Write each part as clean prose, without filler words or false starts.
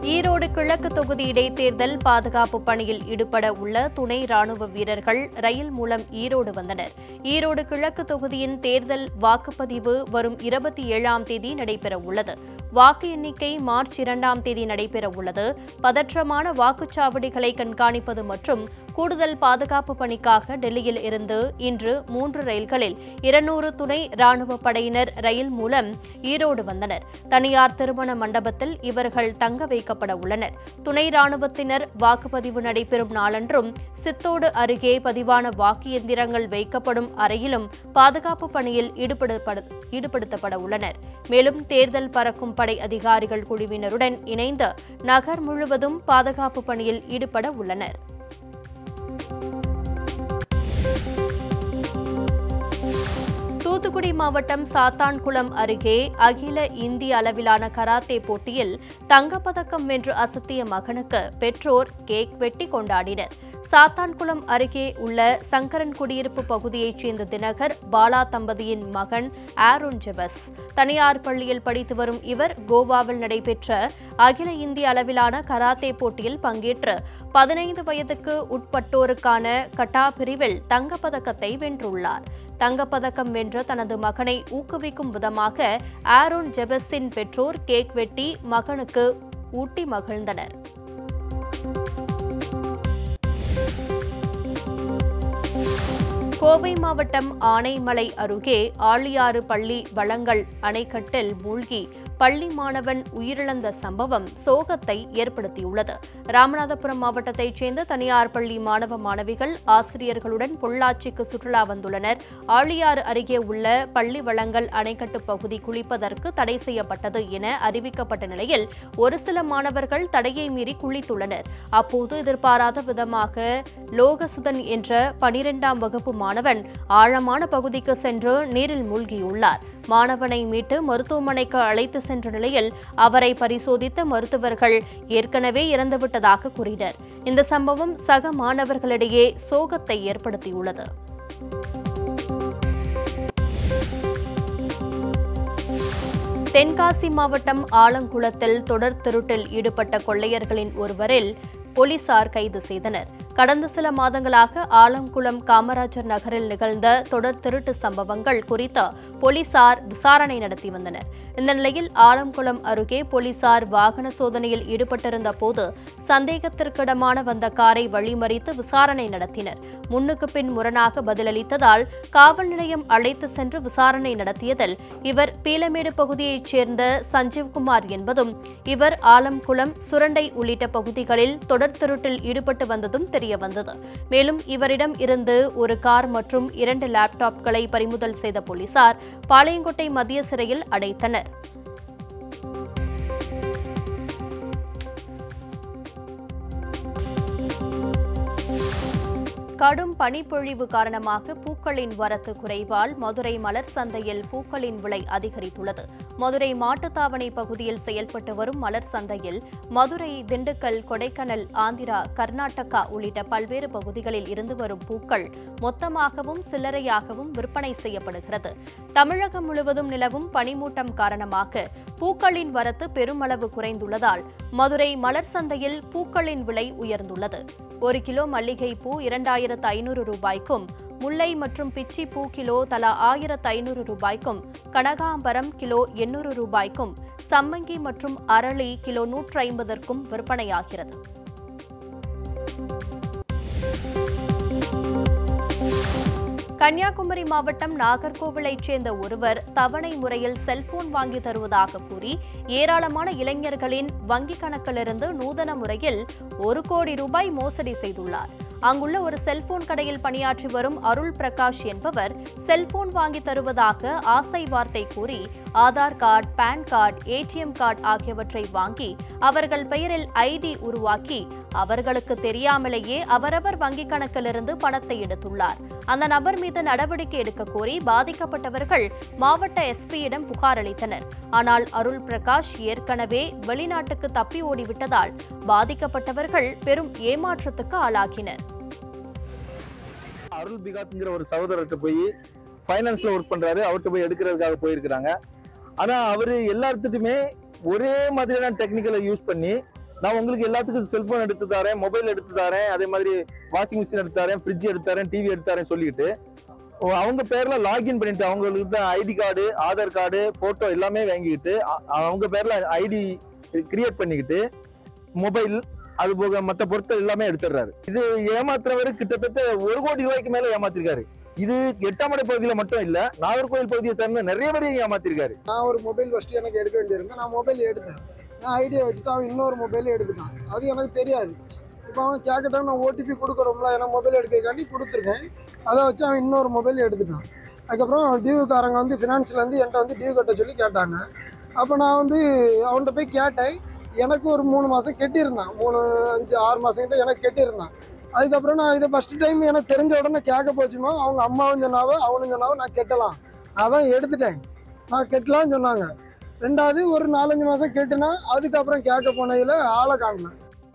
ஈரோடு கிழக்கு தொகுதி இடைத்தேர்தல் பாதுகாப்பு பணியில் ஈடுபட உள்ள துணை ராணுவ வீரர்கள் ரயில் மூலம் ஈரோடு வந்தனர். ஈரோடு கிழக்கு தொகுதியின் தேர்தல் வாக்குப்பதிவு வரும் 27ஆம் தேதி நடைபெறவுள்ளது. வாக்கு எண்ணிக்கை மார்ச் 2ஆம் தேதி நடைபெறவுள்ளது. பதற்றமான வாக்குச்சாவடிகளை கண்காணிப்பது மற்றும் கூடுதல் பாதுகாப்பு பணிக்காக டெல்லியில் இருந்து இன்று 3 ரயில்களில் 200 துணை ராணுவ படையினர் ரயில் மூலம் ஈரோடு வந்தனர். தனியார் திருமண மண்டபத்தில் இவர்கள் தங்க வைக்கப்பட உள்ளனர். துணை ராணுவத்தினர் வாக்குப்பதிவு நடைபெறும் நாளன்றும் சித்தோடு அருகே பதிவான வாக்கு எந்திரங்கள் வைக்கப்படும் அறையிலும் பாதுகாப்பு பணியில் ஈடுபடுத்தப்பட உள்ளனர். மேலும் தேர்தல் பறக்கும் படை அதிகாரிகள் குழுவினருடன் இணைந்து நகர் முழுவதும் பாதுகாப்பு பணியில் ஈடுபட உள்ளனர். தூத்துக்குடி மாவட்டம் சாத்தான்குளம் அருகே அகில இந்திய அளவிலான கராத்தே போட்டியில் தங்கப்பதக்கம் வென்று அசத்திய மகனுக்கு பெற்றோர் கேக் வெட்டி கொண்டாடினர். சாத்தான்குளம் அருகே உள்ள சங்கரன் குடியிருப்பு பகுதியைச் சேர்ந்த தினகர் பாலா தம்பதியின் மகன் ஆரோன் ஜெபஸ். தனியார் பள்ளியில் படித்து வரும் இவர் கோவாவில் நடைபெற்ற அகில இந்திய அளவிலான கராத்தே போட்டியில் பங்கேற்று 15 வயதுக்கு உட்பட்டோருக்கான கட்டா பிரிவில் தங்கப்பதக்கத்தை வென்றுள்ளார். தங்கப்பதக்கம் வென்ற தனது மகனை ஊக்குவிக்கும் விதமாக ஆரோன் ஜெபஸின் பெற்றோர் கேக் வெட்டி மகனுக்கு ஊட்டி மகிழ்ந்தனர். கோவை மாவட்டம் ஆனைமலை அருகே ஆழியாறு பள்ளி வளங்கள் அணைக்கட்டில் மூழ்கி பள்ளி மாணவன் உயிரிழந்த சம்பவம் சோகத்தை ஏற்படுத்தியுள்ளது. ராமநாதபுரம் மாவட்டத்தைச் சேர்ந்த தனியார் பள்ளி மாணவ மாணவிகள் ஆசிரியர்களுடன் பொள்ளாச்சிக்கு சுற்றுலா வந்துள்ளனர். ஆழியாறு அருகே உள்ள பள்ளி வளங்கள் அணைக்கட்டு பகுதி குளிப்பதற்கு தடை செய்யப்பட்டது என அறிவிக்கப்பட்ட நிலையில் ஒரு சில மாணவர்கள் தடையை மீறி குளித்துள்ளனர். அப்போது எதிர்பாராத விதமாக லோகசுதன் என்ற 12ஆம் வகுப்பு மாணவன் ஆழமான பகுதிக்கு சென்று நீரில் மூழ்கியுள்ளார். மாணவனை மீட்டு மருத்துவமனைக்கு அழைத்து சென்ற நிலையில் அவரை பரிசோதித்த மருத்துவர்கள் ஏற்கனவே இறந்துவிட்டதாக கூறினர். இந்த சம்பவம் சக மாணவர்களிடையே சோகத்தை ஏற்படுத்தியுள்ளது. தென்காசி மாவட்டம் ஆலங்குளத்தில் தொடர் திருட்டில் ஈடுபட்ட கொள்ளையர்களின் ஒருவரில் போலீசார் கைது செய்தனர். கடந்த சில மாதங்களாக ஆலங்குளம் காமராஜர் நகரில் நிகழ்ந்த தொடர் திருட்டு சம்பவங்கள் குறித்து போலீசார் விசாரணை நடத்தி வந்தனர். இந்த நிலையில் ஆலங்குளம் அருகே போலீசார் வாகன சோதனையில் ஈடுபட்டிருந்த போது சந்தேகத்திற்கிடமான வந்த காரை வழிமறித்து விசாரணை நடத்தினர். முன்னுக்கு பின் முரணாக பதிலளித்ததால் காவல் நிலையம் அழைத்து சென்று விசாரணை நடத்தியதில் இவர் பீலமேடு பகுதியைச் சேர்ந்த சஞ்சீவ்குமார் என்பதும் இவர் ஆலங்குளம் சுரண்டை உள்ளிட்ட பகுதிகளில் தொடர் திருட்டில் ஈடுபட்டு வந்ததும் தெரியவந்தது. மேலும் இவரிடம் இருந்து ஒரு கார் மற்றும் 2 லேப்டாப்களை பறிமுதல் செய்த போலீசார் பாளையங்கோட்டை மத்திய சிறையில் அடைத்தனர். கடும் பனிப்பொழிவு காரணமாக பூக்களின் வரத்து குறைவால் மதுரை மலர் சந்தையில் பூக்களின் விலை அதிகரித்துள்ளது. மதுரை மாட்டுத்தாவணி பகுதியில் செயல்பட்டு வரும் மலர் சந்தையில் மதுரை, திண்டுக்கல், கொடைக்கானல், ஆந்திரா, கர்நாடகா உள்ளிட்ட பல்வேறு பகுதிகளில் இருந்து வரும் பூக்கள் மொத்தமாகவும் சில்லறையாகவும் விற்பனை செய்யப்படுகிறது. தமிழகம் முழுவதும் நிலவும் பனிமூட்டம் காரணமாக பூக்களின் வரத்து பெருமளவு குறைந்துள்ளதால் மதுரை மலர் சந்தையில் பூக்களின் விலை உயர்ந்துள்ளது. 1 கிலோ மல்லிகை பூ 2500 ரூபாய்க்கும், முல்லை மற்றும் பிச்சி பூ கிலோ தலா 1500 ரூபாய்க்கும், கனகாம்பரம் கிலோ 800 ரூபாய்க்கும், சம்மங்கி மற்றும் அரளி கிலோ 150க்கும் விற்பனையாகிறது. கன்னியாகுமரி மாவட்டம் நாகர்கோவிலைச் சேர்ந்த ஒருவர் தவணை முறையில் செல்போன் வாங்கி தருவதாக கூறி ஏராளமான இளைஞர்களின் வங்கிக் கணக்கிலிருந்து நூதன முறையில் 1 கோடி ரூபாய் மோசடி செய்துள்ளார். அங்குள்ள ஒரு செல்போன் கடையில் பணியாற்றி வரும் அருள் பிரகாஷ் என்பவர் செல்போன் வாங்கி தருவதாக ஆசை வார்த்தை கூறி Aadhaar card, PAN card, ATM card ஆகியவற்றை வாங்கி அவர்கள் பெயரில் ஐடி உருவாக்கி அவர்களுக்கு தெரியாமலேயே அவரவர் வங்கிக் கணக்கிலிருந்து பணத்தை எடுத்துள்ளார். அந்த நபர் மீது நடவடிக்கை எடுக்க கோரி பாதிக்கப்பட்டவர்கள் மாவட்ட எஸ்பியிடம் புகார் அளித்தனர். ஆனால் அருள் பிரகாஷ் ஏற்கனவே வெளிநாட்டுக்கு தப்பி ஓடிவிட்டதால் பாதிக்கப்பட்டவர்கள் பெரும் ஏமாற்றத்துக்கு ஆளாகினர். அருள் பிகாத்ங்கிற ஒரு சகோதரர்கிட்ட போய் ஃபைனான்ஸ்ல ஒர்க் பண்றாரு, அவர்கிட்ட போய் எடுக்கிறதுக்காக போயிருக்கிறாங்க. ஆனா அவரு எல்லாத்துக்குமே ஒரே மாதிரியான டெக்னிக்கலை யூஸ் பண்ணி நான் உங்களுக்கு எல்லாத்துக்கும் செல்போன் எடுத்து தரேன், மொபைல் எடுத்து தரேன், அதே மாதிரி வாஷிங் மிஷின் எடுத்து தரேன், ஃப்ரிட்ஜ் எடுத்து தரேன், டிவி எடுத்து தரேன் சொல்லிட்டு அவங்க பேர்ல லாகின் பண்ணிட்டு அவங்களுக்கு ID card, Aadhaar card, photo எல்லாமே வாங்கிக்கிட்டு அவங்க பேர்ல ஐடி கிரியேட் பண்ணிக்கிட்டு மொபைல் அது போக மற்ற பொருட்கள் எல்லாமே எடுத்துடுறாரு. இது ஏமாத்துறவரு கிட்டத்தட்ட 1 கோடி ரூபாய்க்கு மேல ஏமாத்திருக்காரு. இது 8ஆம் மடை பகுதியில மட்டும் இல்ல, நாகர்கோவில் பகுதியை சேர்ந்த நிறைய பேரையும் ஏமாத்திருக்காரு. நான் ஒரு மொபைல் ஃபர்ஸ்ட் எனக்கு எடுக்க வேண்டியிருந்தேன். நான் மொபைல் எடுத்தேன். நான் ஐடியா வச்சுட்டு அவன் இன்னொரு மொபைல் எடுத்துட்டான். அது எனக்கு தெரியாது. இப்போ அவன் கேட்கட்டான், நான் ஓடிபி கொடுக்குறோம்ல, ஏன்னா மொபைல் எடுக்கிறதுக்காண்டி கொடுத்துருக்கேன். அதை வச்சு அவன் இன்னொரு மொபைல் எடுத்துட்டான். அதுக்கப்புறம் டியூக்காரங்க வந்து ஃபினான்ஸ்லேருந்து என்கிட்ட வந்து டியூ கட்ட சொல்லி கேட்டாங்க. அப்போ நான் வந்து அவன்கிட்ட போய் கேட்டேன். எனக்கு ஒரு 3 மாதம் கெட்டியிருந்தான். 3, 5, 6 மாதம் கிட்ட எனக்கு கெட்டியிருந்தான். அதுக்கப்புறம் நான் இதை ஃபஸ்ட்டு டைம் எனக்கு தெரிஞ்ச உடனே கேட்க போச்சுமா, அவங்க அம்மாவும் சொன்னாவோ அவனும் சொன்னாவோ நான் கெட்டலாம். அதான் எடுத்துட்டேன். நான் கெட்டலாம்னு சொன்னாங்க. 2வது ஒரு 4-5 மாதம் கெட்டுனா அதுக்கப்புறம் கேட்க போனதில் ஆளை காணல.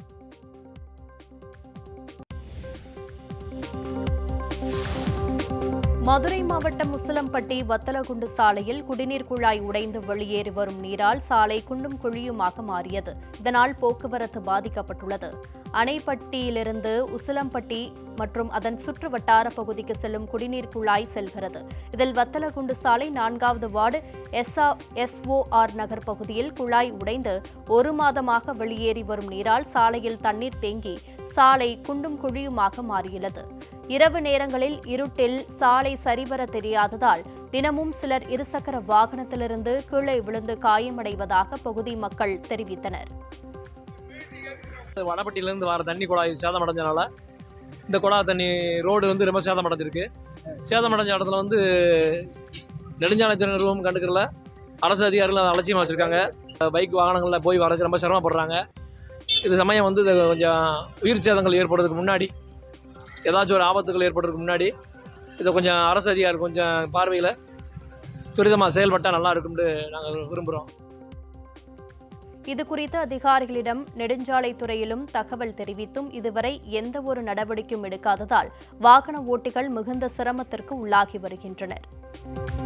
மதுரை மாவட்டம் உசிலம்பட்டி வத்தலகுண்டு சாலையில் குடிநீர் குழாய் உடைந்து வெளியேறி வரும் நீரால் சாலை குண்டும் குழியுமாக மாறியது. இதனால் போக்குவரத்து பாதிக்கப்பட்டுள்ளது. அணைப்பட்டியிலிருந்து உசிலம்பட்டி மற்றும் அதன் சுற்று வட்டார பகுதிக்கு செல்லும் குடிநீர் குழாய் செல்கிறது. இதில் வத்தலகுண்டு சாலை 4வது வார்டு SOR நகர் பகுதியில் குழாய் உடைந்து 1 மாதமாக வெளியேறி வரும் நீரால் சாலையில் தண்ணீர் தேங்கி சாலை குண்டும் குழியுமாக மாறியுள்ளது. இரவு நேரங்களில் இருட்டில் சாலை சரிவர தெரியாததால் தினமும் சிலர் இருசக்கர வாகனத்திலிருந்து கீழே விழுந்து காயமடைவதாக பகுதி மக்கள் தெரிவித்தனர். வடப்பட்டியிலிருந்து வர தண்ணி குழாய் சேதமடைஞ்சனால இந்த குழாய் தண்ணி ரோடு வந்து ரொம்ப சேதமடைஞ்சிருக்கு. சேதமடைஞ்ச இடத்துல வந்து நெடுஞ்சாலைத்துறை நிறுவனம் கண்டுக்கல, அரசு அதிகாரிகள் அதை அலட்சியமாக வச்சுருக்காங்க. பைக் வாகனங்களில் போய் வரதுக்கு ரொம்ப சிரமப்படுறாங்க. இது சமயம் வந்து கொஞ்சம் உயிர் சேதங்கள் ஏற்படுறதுக்கு முன்னாடி, ஏதாச்சும் ஒரு ஆபத்துகள் ஏற்படுறதுக்கு முன்னாடி இதை கொஞ்சம் அரசு அதிகாரி கொஞ்சம் பார்வையில் துரிதமாக செயல்பட்டால் நல்லா இருக்கும்னு நாங்கள் விரும்புகிறோம். இதுகுறித்து அதிகாரிகளிடம் நெடுஞ்சாலைத்துறையிலும் தகவல் தெரிவித்தும் இதுவரை எந்த ஒரு நடவடிக்கையும் எடுக்காததால் வாகன ஓட்டிகள் மிகுந்த சிரமத்திற்கு உள்ளாகி வருகின்றனர்.